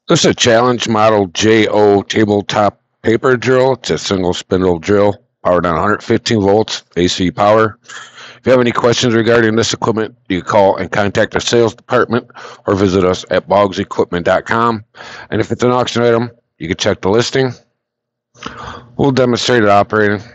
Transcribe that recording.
This is a challenge model JO tabletop paper drill. It's a single spindle drill powered on 115 volts AC power. If you have any questions regarding this equipment, you can call and contact our sales department or visit us at boggsequipment.com. And if it's an auction item, you can check the listing. We'll demonstrate it operating.